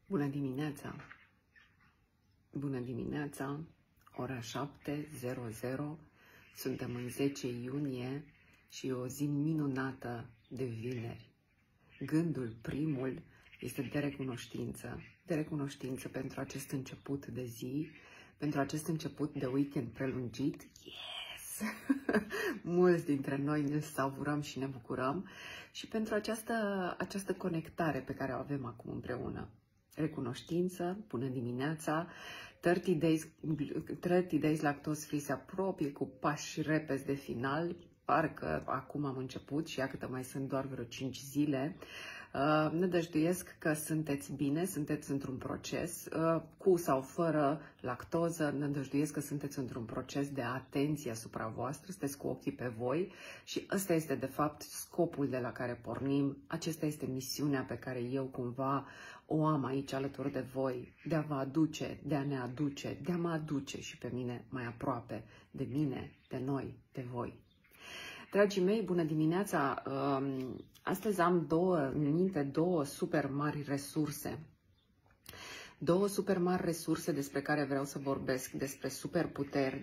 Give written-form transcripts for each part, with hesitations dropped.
Bună dimineața! Bună dimineața! Ora 7:00. Suntem în 10 iunie și e o zi minunată de vineri. Gândul primul este de recunoștință. De recunoștință pentru acest început de zi, pentru acest început de weekend prelungit. Yes! Mulți dintre noi ne savurăm și ne bucurăm și pentru această conectare pe care o avem acum împreună. Recunoștință, bună dimineața, 30 days lactose free se apropie cu pași repezi de final, parcă acum am început și iată mai sunt doar vreo 5 zile. Nădăjduiesc că sunteți bine, sunteți într-un proces, cu sau fără lactoză, nădăjduiesc că sunteți într-un proces de atenție asupra voastră, sunteți cu ochii pe voi și ăsta este de fapt scopul de la care pornim, acesta este misiunea pe care eu cumva o am aici alături de voi, de a vă aduce, de a ne aduce, de a mă aduce și pe mine mai aproape de mine, de noi, de voi. Dragii mei, bună dimineața! Astăzi am în minte două super mari resurse. Două super mari resurse despre care vreau să vorbesc, despre superputeri,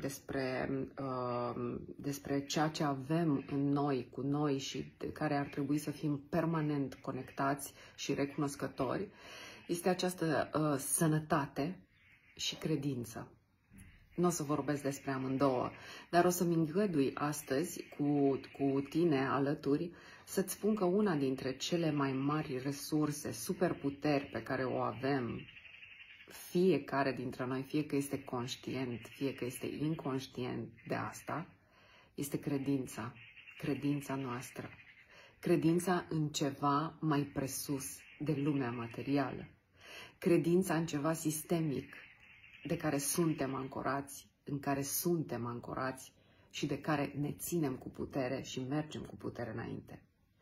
despre ceea ce avem în noi, cu noi și de care ar trebui să fim permanent conectați și recunoscători. Este această sănătate și credință. Nu o să vorbesc despre amândouă, dar o să-mi îngădui astăzi cu tine alături să-ți spun că una dintre cele mai mari resurse, superputeri pe care o avem, fiecare dintre noi, fie că este conștient, fie că este inconștient de asta, este credința, credința noastră. Credința în ceva mai presus de lumea materială. Credința în ceva sistemic, de care suntem ancorați, în care suntem ancorați și de care ne ținem cu putere și mergem cu putere înainte.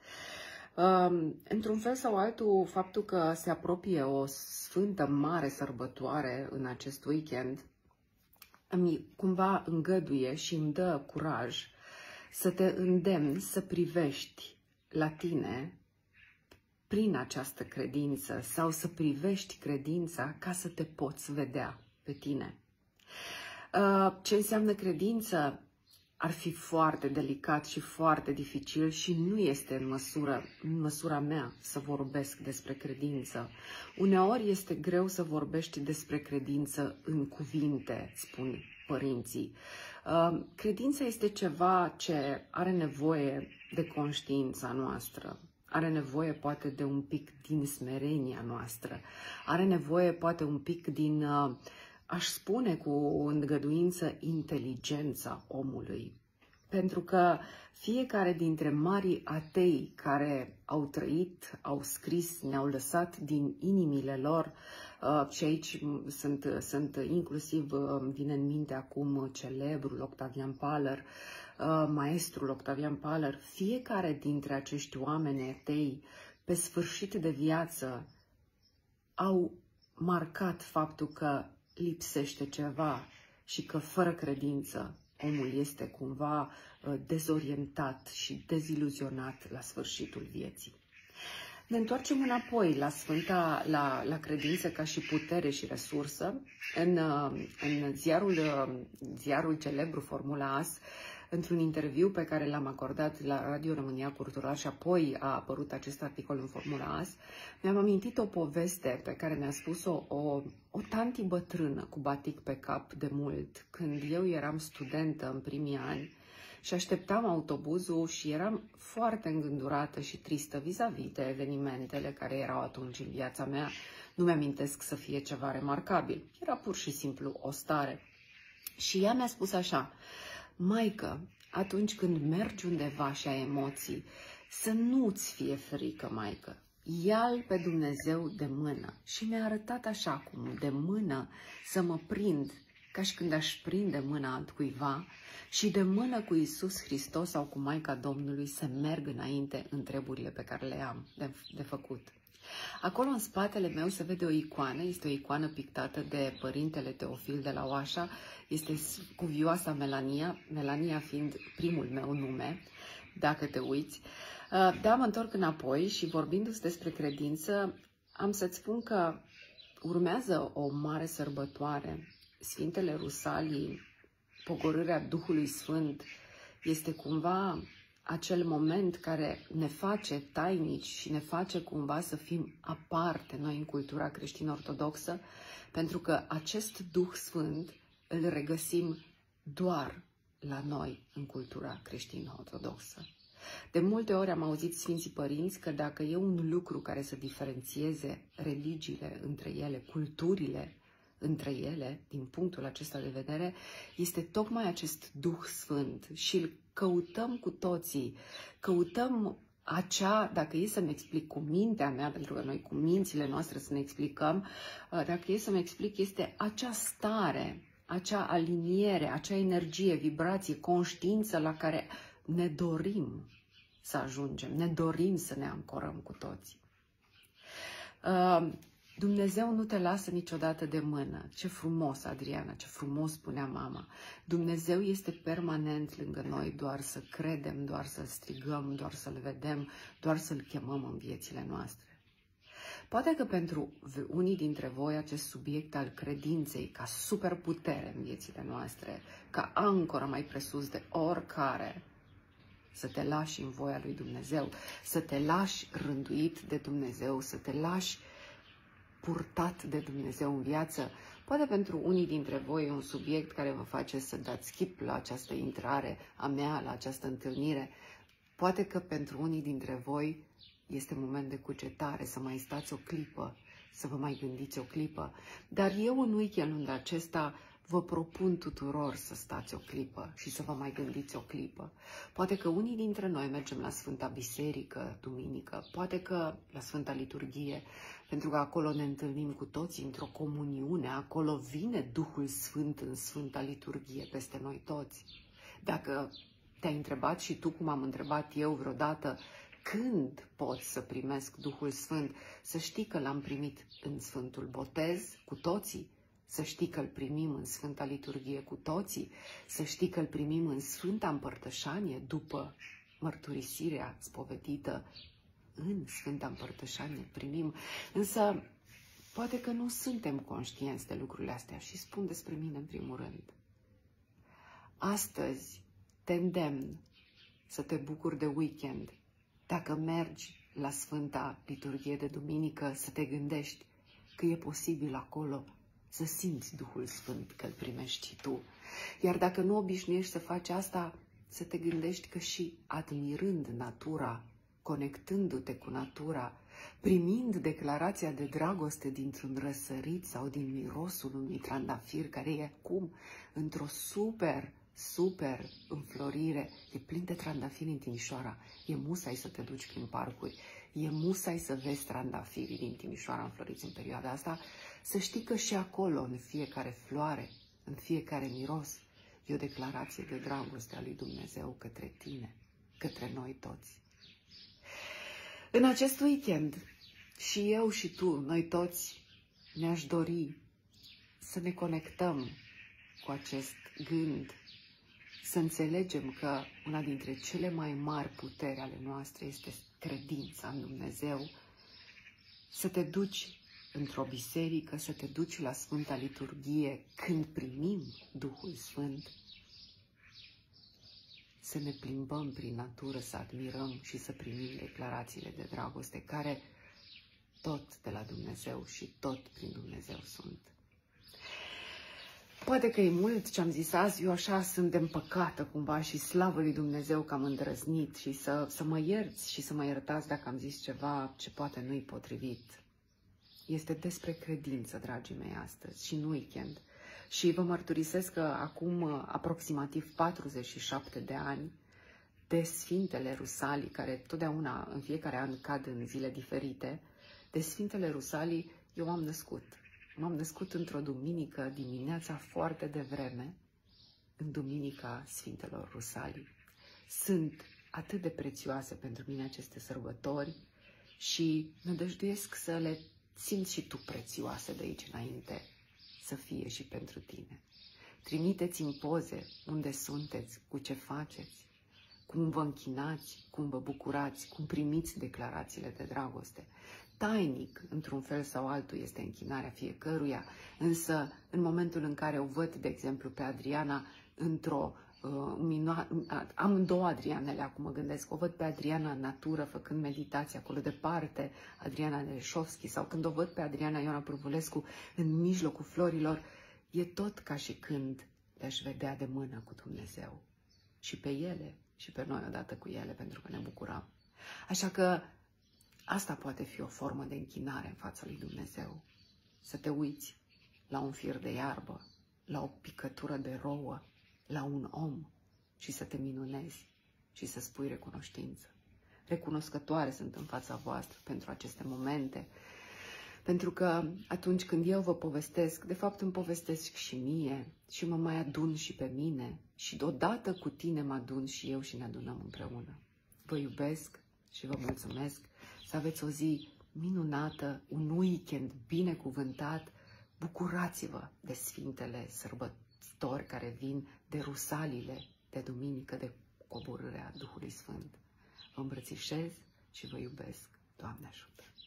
Într-un fel sau altul, faptul că se apropie o sfântă mare sărbătoare în acest weekend îmi cumva îngăduie și îmi dă curaj să te îndemn să privești la tine prin această credință sau să privești credința ca să te poți vedea pe tine. Ce înseamnă credință ar fi foarte delicat și foarte dificil și nu este în măsura mea să vorbesc despre credință. Uneori este greu să vorbești despre credință în cuvinte, spun părinții. Credința este ceva ce are nevoie de conștiința noastră. Are nevoie poate de un pic din smerenia noastră. Are nevoie poate un pic din, aș spune cu îngăduință, inteligența omului. Pentru că fiecare dintre marii atei care au trăit, au scris, ne-au lăsat din inimile lor, și aici sunt inclusiv, vine în minte acum celebrul Octavian Paler, maestrul Octavian Paler, fiecare dintre acești oameni atei, pe sfârșit de viață, au marcat faptul că lipsește ceva și că fără credință omul este cumva dezorientat și deziluzionat la sfârșitul vieții. Ne întoarcem înapoi la credință ca și putere și resursă. În ziarul celebru Formula As, într-un interviu pe care l-am acordat la Radio România Cultural și apoi a apărut acest articol în Formula As, mi-am amintit o poveste pe care mi-a spus-o o tanti bătrână cu batic pe cap de mult, când eu eram studentă în primii ani și așteptam autobuzul și eram foarte îngândurată și tristă vis-a-vis de evenimentele care erau atunci în viața mea. Nu mi-amintesc să fie ceva remarcabil, era pur și simplu o stare. Și ea mi-a spus așa: maică, atunci când mergi undeva și ai emoții, să nu-ți fie frică, maică. Ia-l pe Dumnezeu de mână. Și mi-a arătat așa cum de mână să mă prind, ca și când aș prinde mâna altcuiva, și de mână cu Iisus Hristos sau cu Maica Domnului să merg înainte în treburile pe care le am de făcut. Acolo în spatele meu se vede o icoană, este o icoană pictată de părintele Teofil de la Oașa, este cuvioasa Melania, Melania fiind primul meu nume, dacă te uiți. Dar mă întorc înapoi și vorbindu-ți despre credință, am să-ți spun că urmează o mare sărbătoare. Sfintele Rusalii, pogorârea Duhului Sfânt, este cumva acel moment care ne face tainici și ne face cumva să fim aparte noi în cultura creștin-ortodoxă, pentru că acest Duh Sfânt îl regăsim doar la noi în cultura creștin-ortodoxă. De multe ori am auzit Sfinții Părinți că dacă e un lucru care să diferențieze religiile între ele, culturile între ele, din punctul acesta de vedere, este tocmai acest Duh Sfânt și îl căutăm cu toții. Căutăm acea, dacă e să-mi explic cu mintea mea, pentru că noi cu mințile noastre să ne explicăm, dacă e să-mi explic, este acea stare, acea aliniere, acea energie, vibrație, conștiință la care ne dorim să ajungem, ne dorim să ne ancorăm cu toții. Dumnezeu nu te lasă niciodată de mână. Ce frumos, Adriana, ce frumos spunea mama. Dumnezeu este permanent lângă noi, doar să credem, doar să-L strigăm, doar să-L vedem, doar să-L chemăm în viețile noastre. Poate că pentru unii dintre voi acest subiect al credinței ca superputere în viețile noastre, ca ancoră mai presus de oricare, să te lași în voia lui Dumnezeu, să te lași rânduit de Dumnezeu, să te lași purtat de Dumnezeu în viață. Poate pentru unii dintre voi e un subiect care vă face să dați skip la această intrare a mea, la această întâlnire. Poate că pentru unii dintre voi este moment de cugetare, să mai stați o clipă, să vă mai gândiți o clipă. Dar eu în weekendul acesta vă propun tuturor să stați o clipă și să vă mai gândiți o clipă. Poate că unii dintre noi mergem la Sfânta Biserică, duminică, poate că la Sfânta Liturghie, pentru că acolo ne întâlnim cu toții într-o comuniune, acolo vine Duhul Sfânt în Sfânta Liturghie peste noi toți. Dacă te-ai întrebat și tu, cum am întrebat eu vreodată, când pot să primesc Duhul Sfânt, să știi că l-am primit în Sfântul Botez cu toții, să știi că îl primim în Sfânta Liturghie cu toții, să știi că îl primim în Sfânta Împărtășanie după mărturisirea spovedită. În Sfânta Împărtășanie primim, însă poate că nu suntem conștienți de lucrurile astea și spun despre mine în primul rând. Astăzi te îndemn să te bucuri de weekend. Dacă mergi la Sfânta Liturghie de duminică, să te gândești că e posibil acolo să simți Duhul Sfânt, că îl primești și tu. Iar dacă nu obișnuiești să faci asta, să te gândești că și admirând natura, conectându-te cu natura, primind declarația de dragoste dintr-un răsărit sau din mirosul unui trandafir care e acum într-o super înflorire, e plin de trandafiri în Timișoara, e musai să te duci prin parcuri, e musai să vezi trandafirii din Timișoara înfloriți în perioada asta, să știi că și acolo, în fiecare floare, în fiecare miros, e o declarație de dragoste a lui Dumnezeu către tine, către noi toți. În acest weekend, și eu și tu, noi toți, ne-aș dori să ne conectăm cu acest gând, să înțelegem că una dintre cele mai mari puteri ale noastre este credința în Dumnezeu, să te duci într-o biserică, să te duci la Sfânta Liturghie când primim Duhul Sfânt, să ne plimbăm prin natură, să admirăm și să primim declarațiile de dragoste care tot de la Dumnezeu și tot prin Dumnezeu sunt. Poate că e mult ce am zis azi, eu așa sunt de împăcată cumva și slavă lui Dumnezeu că am îndrăznit și să mă ierți și să mă iertați dacă am zis ceva ce poate nu-i potrivit. Este despre credință, dragii mei, astăzi și în weekend. Și vă mărturisesc că acum aproximativ 47 de ani, de Sfintele Rusalii, care totdeauna în fiecare an cad în zile diferite, de Sfintele Rusalii eu m-am născut. M-am născut într-o duminică dimineața foarte devreme, în Duminica Sfintelor Rusalii. Sunt atât de prețioase pentru mine aceste sărbători și nădăjduiesc să le simți și tu prețioase de aici înainte, să fie și pentru tine. Trimiteți-mi poze unde sunteți, cu ce faceți, cum vă închinați, cum vă bucurați, cum primiți declarațiile de dragoste. Tainic, într-un fel sau altul, este închinarea fiecăruia, însă în momentul în care o văd, de exemplu, pe Adriana amândouă Adrianele, acum mă gândesc, o văd pe Adriana în natură, făcând meditație acolo departe, Adriana Nereșovski, sau când o văd pe Adriana Ioana Pârvulescu în mijlocul florilor, e tot ca și când le-aș vedea de mână cu Dumnezeu. Și pe ele, și pe noi odată cu ele, pentru că ne bucurăm. Așa că asta poate fi o formă de închinare în fața lui Dumnezeu. Să te uiți la un fir de iarbă, la o picătură de rouă, la un om și să te minunezi și să spui recunoștință. Recunoscătoare sunt în fața voastră pentru aceste momente, pentru că atunci când eu vă povestesc, de fapt îmi povestesc și mie și mă mai adun și pe mine și deodată cu tine mă adun și eu și ne adunăm împreună. Vă iubesc și vă mulțumesc, să aveți o zi minunată, un weekend binecuvântat, bucurați-vă de Sfintele Sărbători care vin, de rusalile de duminică, de coborârea Duhului Sfânt. Vă îmbrățișez și vă iubesc. Doamne ajută!